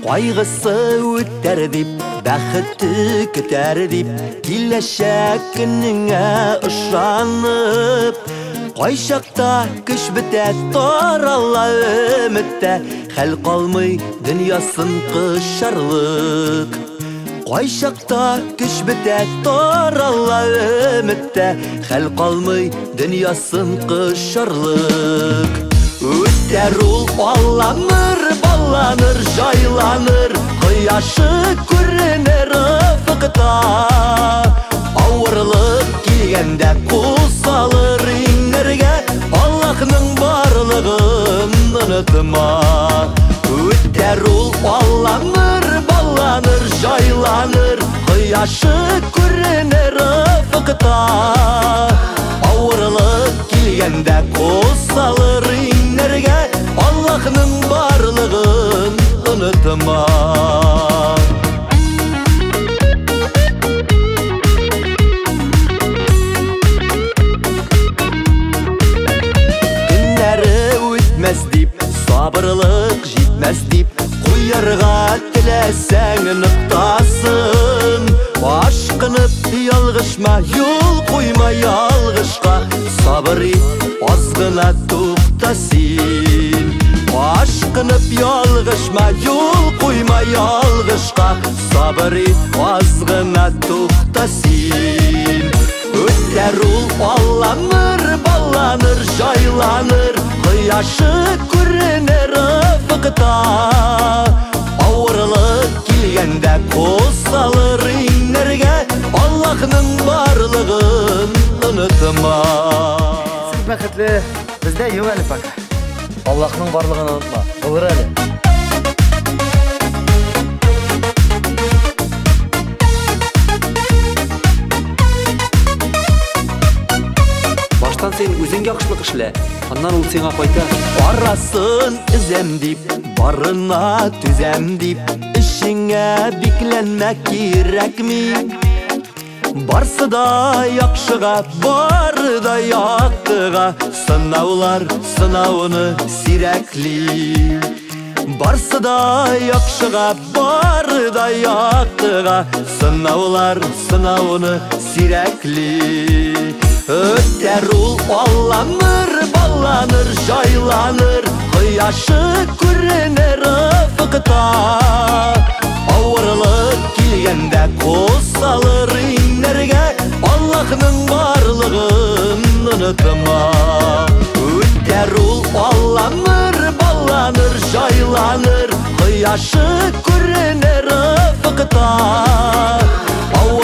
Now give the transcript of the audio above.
Кайгысы үтәр дип, бәхете көтәр дип, киләчәк көнеңә ышанып. Кай чакта көч бетә, тарала өметтә, хәл калмый дөньясын кышарлык. Кай чакта көч бетә, тарала өметтә, хәл калмый дөньясын кышарлык. Үтәр ул балланыр, балланыр, жайланыр, кояшы күренер ufukta. Авырлык килгәндә кул салыр иңнәргә, Аллаһның барлыгын онытма. Үтәр ул балланыр, балланыр, жайланыр, кояшы күренер ufukta. Авырлык килгәндә кул салыр иңнәргә, Аллаһның барлыгын онытма. Үтмәс дип, сабырлык җитмәс дип, куярга теләсәң ныктасын. Ашкынып ялгышма, юл куйма ялгышка, сабыр ит, аз гына тукта син. Ашкынып ялгышма, юл куйма ялгышка, сабыр ит, аз гына тукта син. Үтәр ул балланыр, балланыр, жайланыр, кояшы күренер ufukta. Авырлык килгәндә кул салыр иңнәргә, Аллаһның барлыгын онытма. Сез бәхетле, бездә юк әле пока. Аллаһның барлыгын онытма. Булыр әле. Баштан сен үзең яхшылык эшлә, аннан ул сиңа кайта. Арасын үзәм дип, барына түзәм дип, эшеңә бикләнмә кирәкми. Барсы да яхшыга, бары да яктыга, сынаулар сынауны сирәкли. Барсы да яхшыга, бары да яктыга, сынаулар сынауны сирәкли. Үтәр ул балланыр, балланыр, жайланыр, кояшы күренер ufukta. Авырлык килгәндә кул салыр иңнәргә, Аллаһның барлыгын онытма. Үтәр ул балланыр, балланыр, жайланыр, кояшы күренер ufukta.